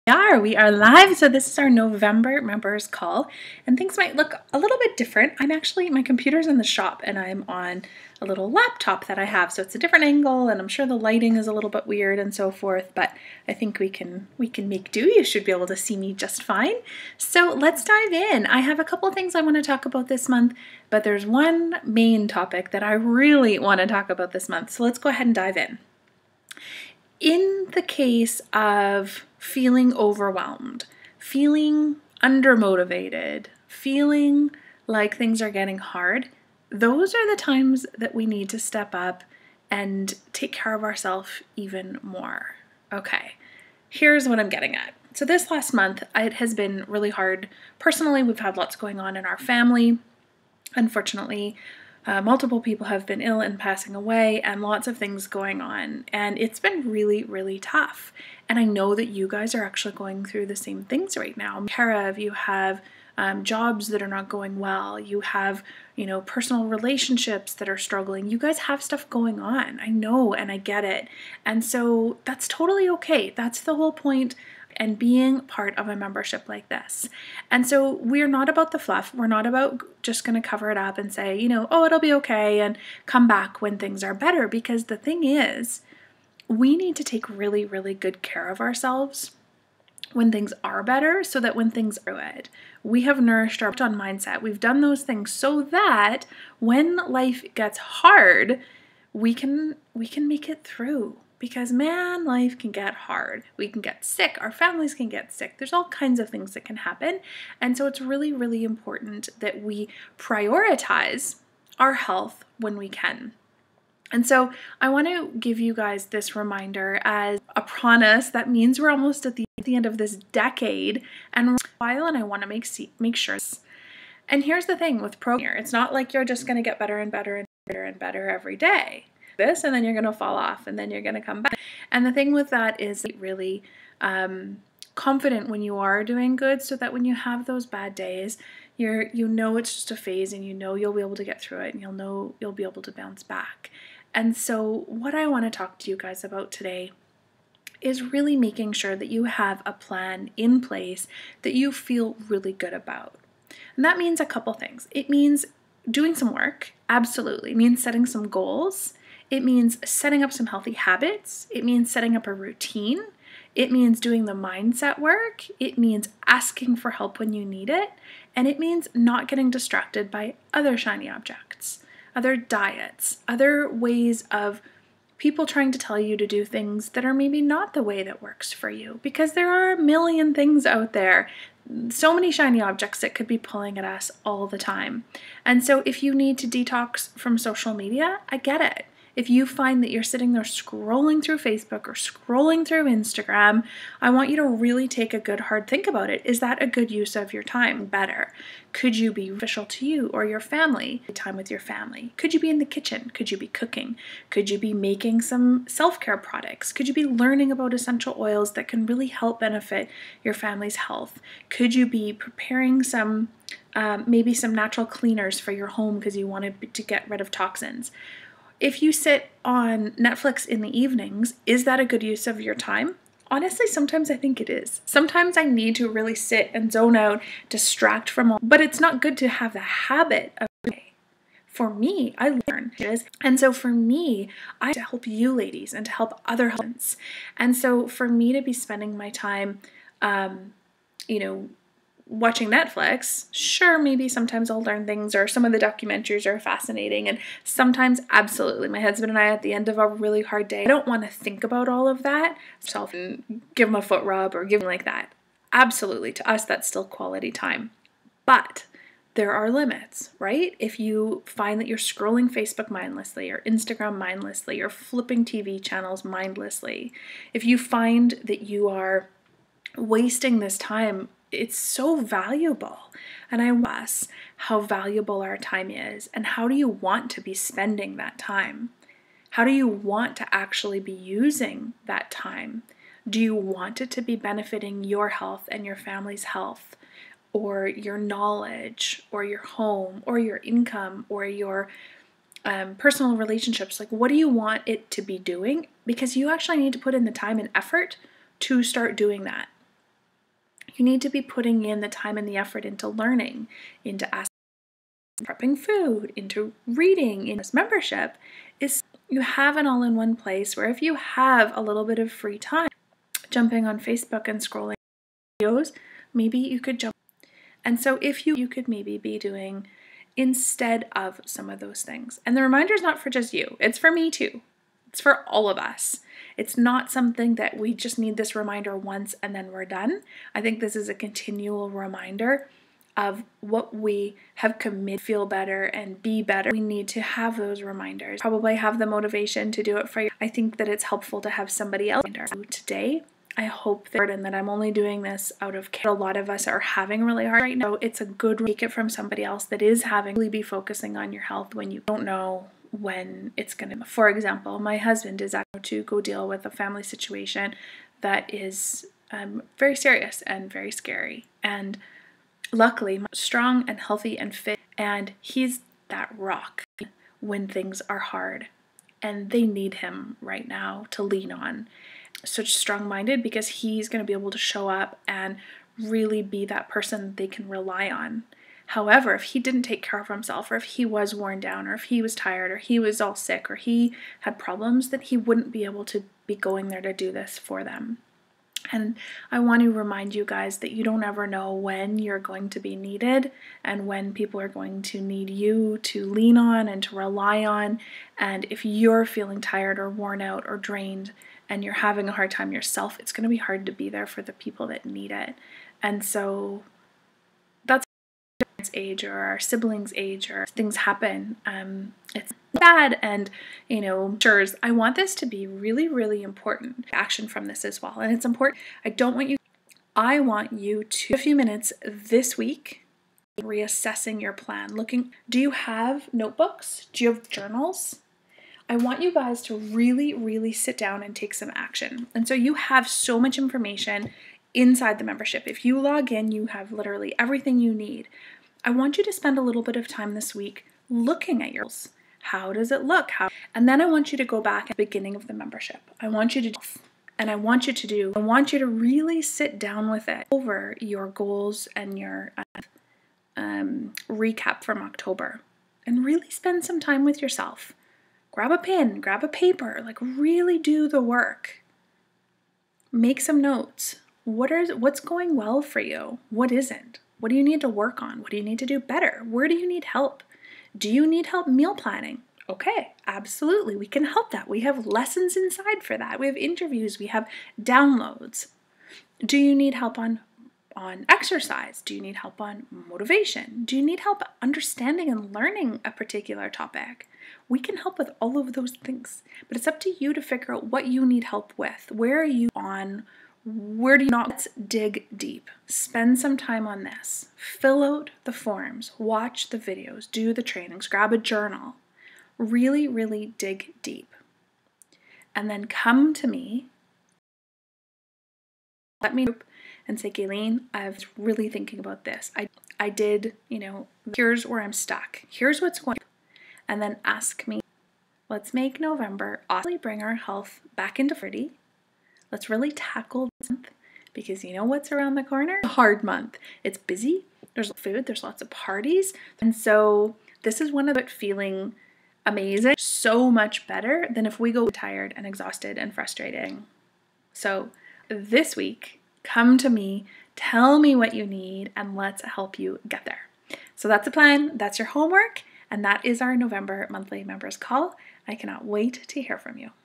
We are live. So this is our November members call, and things might look a little bit different. My computer's in the shop and I'm on a little laptop that I have. So it's a different angle and I'm sure the lighting is a little bit weird and so forth, but I think we can make do. You should be able to see me just fine. So let's dive in. I have a couple of things I want to talk about this month, but there's one main topic that I really want to talk about this month. So let's go ahead and dive in. In the case of feeling overwhelmed, feeling undermotivated, feeling like things are getting hard, those are the times that we need to step up and take care of ourselves even more. Okay, here's what I'm getting at. So this last month, it has been really hard. Personally, we've had lots going on in our family. Unfortunately, multiple people have been ill and passing away and lots of things going on. And it's been really, really tough. And I know that you guys are actually going through the same things right now. If you have jobs that are not going well, you have, personal relationships that are struggling. You guys have stuff going on. I know, and I get it. And so that's totally okay. That's the whole point and being part of a membership like this. And so we're not about the fluff. We're not about just going to cover it up and say, oh, it'll be okay and come back when things are better. Because the thing is, we need to take really, really good care of ourselves when things are better, so that when things are good, we have nourished our mindset. We've done those things so that when life gets hard, we can make it through. Because man, life can get hard. We can get sick. Our families can get sick. There's all kinds of things that can happen. And so it's really, really important that we prioritize our health when we can. And so I want to give you guys this reminder as a promise. That means we're almost at the end of this decade and I want to make sure. And here's the thing with program, it's not like you're just going to get better and better and better and better every day. This and then you're going to fall off and then you're going to come back. And the thing with that is really confident when you are doing good, so that when you have those bad days, you know it's just a phase and you'll be able to get through it and you'll be able to bounce back. And so what I want to talk to you guys about today is really making sure that you have a plan in place that you feel really good about. And that means a couple things. It means doing some work, absolutely. It means setting some goals. It means setting up some healthy habits. It means setting up a routine. It means doing the mindset work. It means asking for help when you need it. And it means not getting distracted by other shiny objects, other diets, other ways of people trying to tell you to do things that are maybe not the way that works for you. Because there are a million things out there, so many shiny objects that could be pulling at us all the time. And so if you need to detox from social media, I get it. If you find that you're sitting there scrolling through Facebook or scrolling through Instagram, I want you to really take a good hard think about it. Is that a good use of your time? Better. Could you be beneficial to you or your family? Time with your family. Could you be in the kitchen? Could you be cooking? Could you be making some self-care products? Could you be learning about essential oils that can really help benefit your family's health? Could you be preparing some maybe some natural cleaners for your home because you wanted to get rid of toxins? If you sit on Netflix in the evenings, is that a good use of your time? Honestly, sometimes I think it is. Sometimes I need to really sit and zone out, distract from all, but it's not good to have the habit of For me, I learn this. And so for me, I to help you ladies and to help other husbands. And so for me to be spending my time, watching Netflix, sure, maybe sometimes I'll learn things, or some of the documentaries are fascinating, and sometimes absolutely my husband and I at the end of a really hard day, I don't want to think about all of that self and give him a foot rub or give him like that. Absolutely, to us that's still quality time. But there are limits, right? If you find that you're scrolling Facebook mindlessly or Instagram mindlessly or flipping TV channels mindlessly, if you find that you are wasting this time, it's so valuable. And I ask how valuable our time is, and how do you want to be spending that time? How do you want to actually be using that time? Do you want it to be benefiting your health and your family's health, or your knowledge, or your home, or your income, or your personal relationships? Like, what do you want it to be doing? Because you actually need to put in the time and effort to start doing that. You need to be putting in the time and the effort into learning, into asking, prepping food, into reading. In this membership is you have it all in one place where if you have a little bit of free time, jumping on Facebook and scrolling videos, maybe you could jump. And so if you could maybe be doing instead of some of those things. And the reminder is not for just you, it's for me too. It's for all of us. It's not something that we just need this reminder once and then we're done. I think this is a continual reminder of what we have committed, feel better and be better. We need to have those reminders. Probably have the motivation to do it for you. I think that it's helpful to have somebody else today. I hope that I'm only doing this out of care. A lot of us are having really hard right now. It's a good take it from somebody else that is having really be focusing on your health when you don't know when it's going to. For example, my husband is out to go deal with a family situation that is very serious and very scary. And luckily, strong and healthy and fit, and he's that rock when things are hard. And they need him right now to lean on. Such strong-minded because he's going to be able to show up and really be that person they can rely on. However, if he didn't take care of himself, or if he was worn down, or if he was tired, or he was all sick, or he had problems, then he wouldn't be able to be going there to do this for them. And I want to remind you guys that you don't ever know when you're going to be needed and when people are going to need you to lean on and to rely on. And if you're feeling tired or worn out or drained and you're having a hard time yourself, it's going to be hard to be there for the people that need it. And so that's our parents' age or our siblings' age, or things happen. It's bad, and sure, I want this to be really, really important action from this as well. And it's important. I want you to a few minutes this week reassessing your plan. Do you have notebooks? Do you have journals? I want you guys to really, really sit down and take some action. And so you have so much information inside the membership. If you log in, you have literally everything you need. I want you to spend a little bit of time this week looking at yours. How does it look? And then I want you to go back at the beginning of the membership. I want you to really sit down with it over your goals and your recap from October, and really spend some time with yourself. Grab a pen, grab a paper, really do the work. Make some notes. What's going well for you? What isn't? What do you need to work on? What do you need to do better? Where do you need help? Do you need help meal planning? Okay, absolutely, we can help that. We have lessons inside for that. We have interviews, we have downloads. Do you need help on exercise? Do you need help on motivation? Do you need help understanding and learning a particular topic? We can help with all of those things, but it's up to you to figure out what you need help with. Where are you on? Where do you not? Let's dig deep. Spend some time on this. Fill out the forms, watch the videos, do the trainings, grab a journal. Really, really dig deep. And then come to me. Let me know and say, Gayleen, I was really thinking about this. I did, here's where I'm stuck. Here's what's going on. And then ask me, let's make November, awesomely bring our health back into 40. Let's really tackle this month, because you know what's around the corner? A hard month. It's busy. There's food. There's lots of parties. And so this is one of it feeling amazing. So much better than if we go tired and exhausted and frustrating. So this week, come to me, tell me what you need, and let's help you get there. So that's the plan. That's your homework. And that is our November monthly members call. I cannot wait to hear from you.